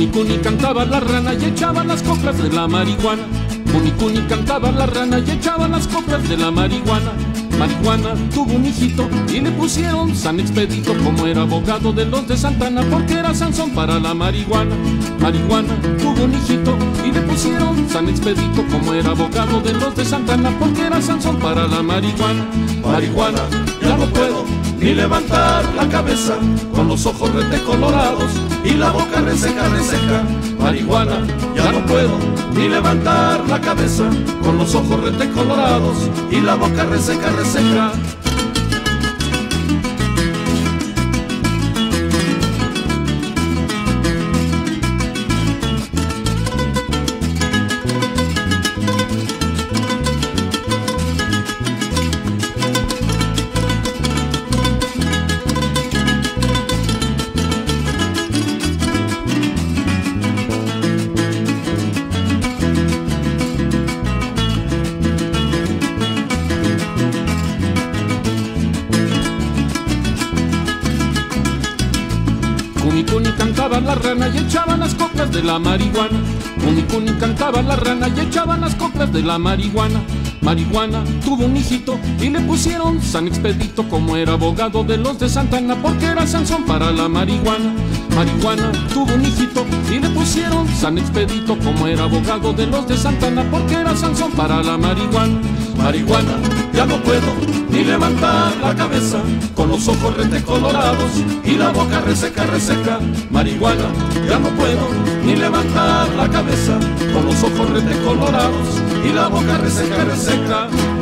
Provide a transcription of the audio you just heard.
Cuni cantaba la rana y echaba las coplas de la marihuana. Cuni cantaba la rana y echaba las coplas de la marihuana. Marihuana tuvo un hijito y le pusieron San Expedito, como era abogado de los de Santana, porque era Sansón para la marihuana. Marihuana tuvo un hijito y le pusieron San Expedito, como era abogado de los de Santana, porque era Sansón para la marihuana. Marihuana, ya no puedo ni levantar la cabeza, con los ojos retecolorados y la boca reseca, reseca. Marihuana, ya no puedo ni levantar la cabeza, con los ojos retecolorados y la boca reseca, reseca. Cuni cantaba la rana y echaba las coplas de la marihuana. Cuni cantaba la rana y echaba las coplas de la marihuana. Marihuana tuvo un hijito y le pusieron San Expedito, como era abogado de los de Santana, porque era Sansón para la marihuana. Marihuana tuvo un hijito y le pusieron San Expedito, como era abogado de los de Santana, porque era Sansón para la marihuana. Marihuana, ya no puedo ni levantar la cabeza, con los ojos retecolorados y la boca reseca, reseca. Marihuana, ya no puedo ni levantar la cabeza, con los ojos retecolorados y la boca reseca, reseca.